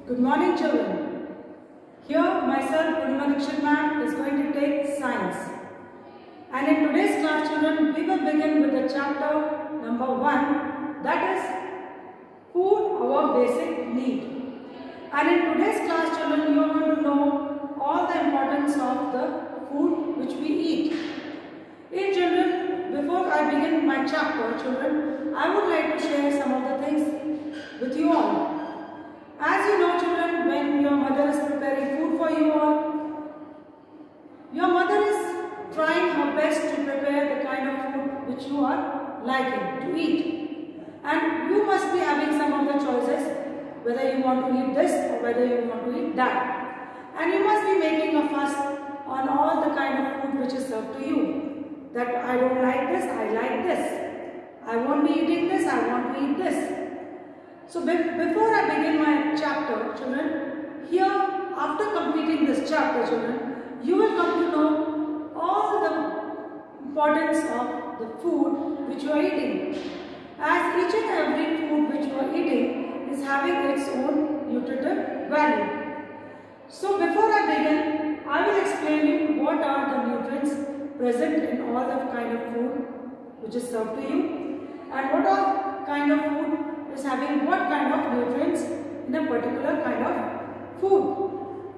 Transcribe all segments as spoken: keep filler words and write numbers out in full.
Good morning, children. Here, myself, Purnima Dikshit ma'am, is going to take science. And in today's class, children, we will begin with the chapter number one, that is food, our basic need. And in today's class, children, you are going to know all the importance of the food which we eat. In children, before I begin my chapter, children, I would like to share some of the things with you all. As you know, children, when your mother is preparing food for you all, your mother is trying her best to prepare the kind of food which you are liking to eat. And you must be having some of the choices, whether you want to eat this or whether you want to eat that. And you must be making a fuss on all the kind of food which is served to you. That I don't like this, I like this. I won't be eating this, I want to eat this. So be before I begin my chapter, children, here after completing this chapter, children, you will come to know all the importance of the food which you are eating. As each and every food which you are eating is having its own nutritive value. So before I begin, I will explain you what are the nutrients present in all the kind of food which is served to you, and what are kind of food is having what kind of nutrients in a particular kind of food.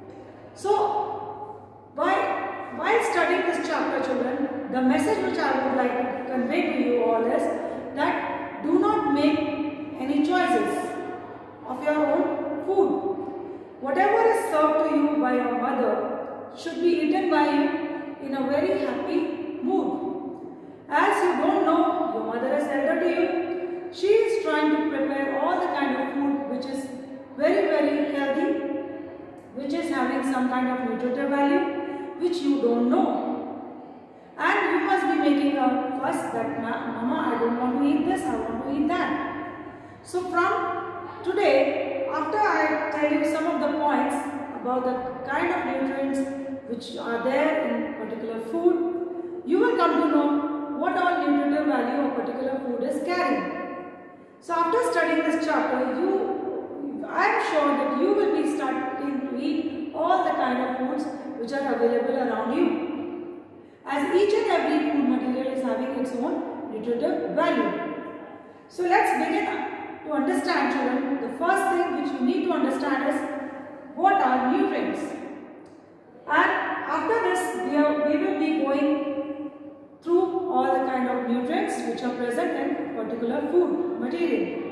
So, while, while studying this chapter, children, the message which I would like to convey to you all is that do not make any choices of your own food. Whatever is served to you by your mother should be eaten by you in a very happy mood. As you don't know, your mother is elder to you. She is trying to prepare all the kind of food which is very very healthy, which is having some kind of nutritive value which you don't know. And you must be making a fuss that, Mama, I don't want to eat this, I want to eat that. So from today, after I tell you some of the points about the kind of nutrients which are there in particular food, you will come to know what all nutritive value a particular food is carrying. So after studying this chapter, you, I am sure that you will be starting to eat all the kind of foods which are available around you. As each and every food material is having its own nutritive value. So let's begin to understand, children. The first thing which you need to understand is what are nutrients. And after this, we, are, we will be going through all the kind of nutrients which are present in particular food material.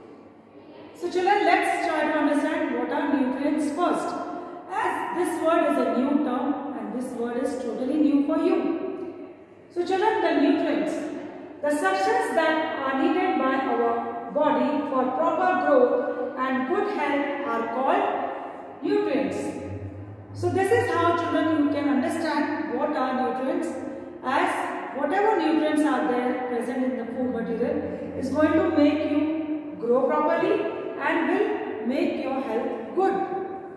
So children, let's try to understand what are nutrients first. As this word is a new term and this word is totally new for you. So children, the nutrients, the substances that are needed by our body for proper growth and good health are called nutrients. So this is how, children, you can understand what are nutrients, as whatever nutrients are there present in the food material is going to make you grow properly and will make your health good.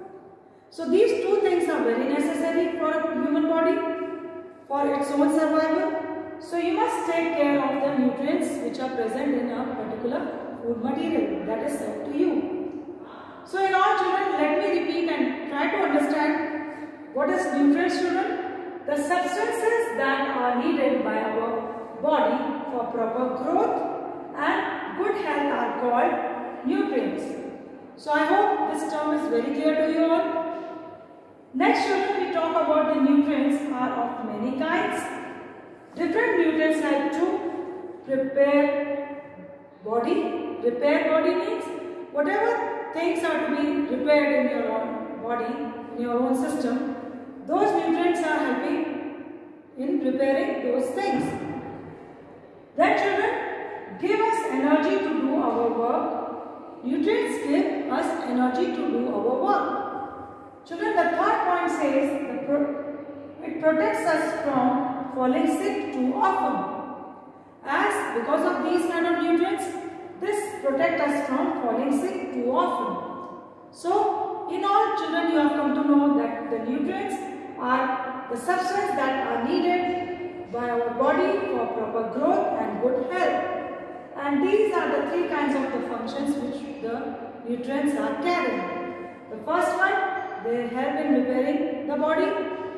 So these two things are very necessary for a human body for its own survival. So you must take care of the nutrients which are present in a particular food material that is served to you. So in all, children, let me repeat and try to understand what is nutrients, children. The substances that are needed by our body for proper growth and good health are called nutrients. So I hope this term is very clear to you all. Next, children, we talk about the nutrients are of many kinds. Different nutrients help to prepare body. Repair body means whatever things are to be repaired in your own body, in your own system, those nutrients are helping in preparing those things. Then, children, give us energy to do our work. Nutrients give us energy to do our work. Children, the third point says the pro it protects us from falling sick too often. As because of these kind of nutrients, this protects us from falling sick too often. So, in all, children, you have come to know that the nutrients are the substances that are needed by our body for proper growth and good health. And these are the three kinds of the functions which the nutrients are carrying. The first one, they help in repairing the body.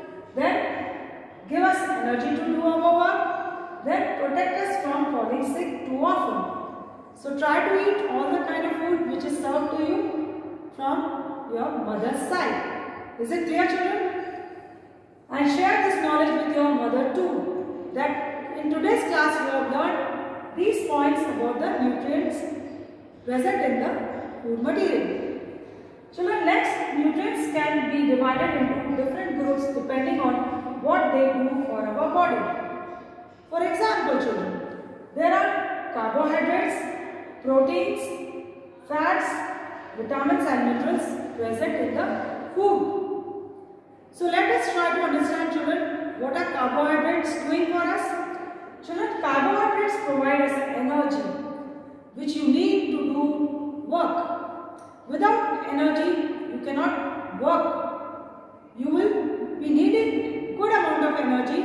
Then give us energy to do our work. Then protect us from falling sick too often. So try to eat all the kind of food which is served to you from your mother's side. Is it clear, children? And share this knowledge with your mother too. That in today's class you have learned these points about the nutrients present in the food material. Children, next, nutrients can be divided into different groups depending on what they do for our body. For example, children, there are carbohydrates, proteins, fats, vitamins and minerals present in the food. So let us try to understand, children, what are carbohydrates doing for us? Children, carbohydrates provide us energy which you need to do work. Without energy, you cannot work. You will be needing good amount of energy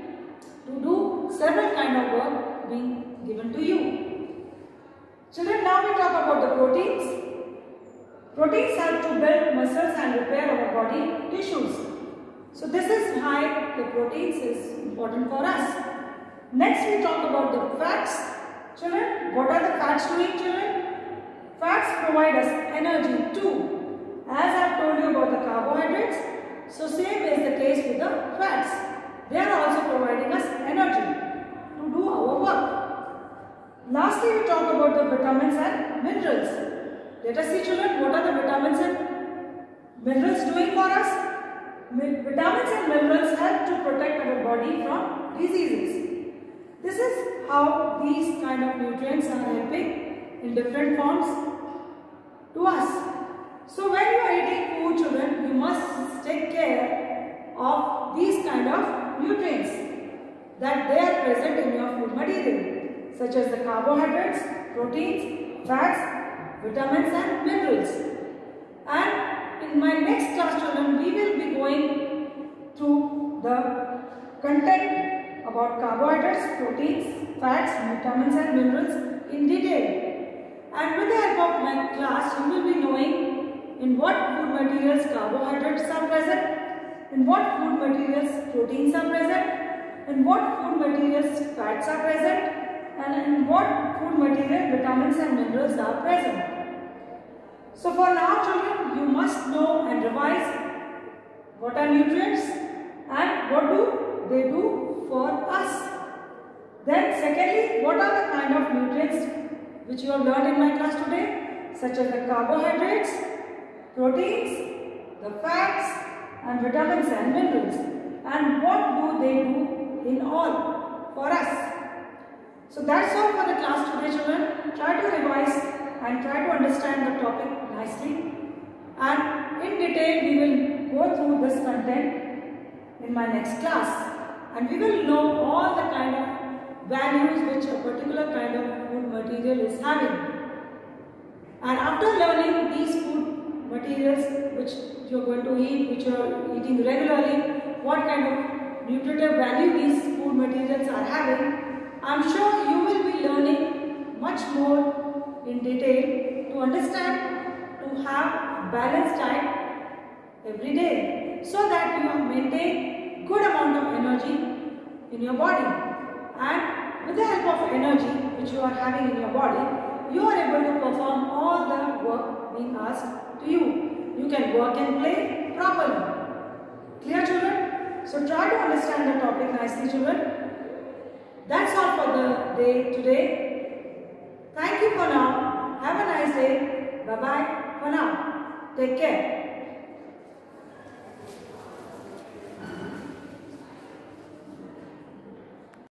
to do several kind of work being given to you. Children, now we talk about the proteins. Proteins help to build muscles and repair our body tissues. So this is why the proteins is important for us. Next we talk about the fats. Children, what are the fats doing, children? Fats provide us energy too. As I have told you about the carbohydrates, so same is the case with the fats. They are also providing us energy to do our work. Lastly, we talk about the vitamins and minerals. Let us see, children, what are the vitamins and minerals doing for us? Vitamins and minerals help to protect our body from diseases. This is how these kind of nutrients are helping in different forms to us. So when you are eating food, children, you must take care of these kind of nutrients that they are present in your food material, such as the carbohydrates, proteins, fats, vitamins and minerals. And in my next class, children, we will be going through the content about carbohydrates, proteins, fats, vitamins and minerals in detail. And with the help of my class, you will be knowing in what food materials carbohydrates are present, in what food materials proteins are present, in what food materials fats are present, and in what food material vitamins and minerals are present. So for now, children, you must know and revise what are nutrients and what do they do for us. Then secondly, what are the kind of nutrients which you have learned in my class today, such as the carbohydrates, proteins, the fats and vitamins and minerals, and what do they do in all for us. So that's all for the class today, children. Try to revise and try to understand the topic nicely, and in detail we will go through this content in my next class, and we will know all the kind of values which a particular kind of food material is having. And after learning these food materials which you are going to eat, which you are eating regularly, what kind of nutritive value these food materials are having, I am sure you will be learning much more in detail to understand, to have balanced diet every day, so that you maintain good amount of energy in your body. And with the help of energy which you are having in your body, you are able to perform all the work being asked to you. You can work and play properly. Clear, children? So try to understand the topic nicely, children. That's all for the day today. Thank you for now. Have a nice day. Bye-bye for now. Take care.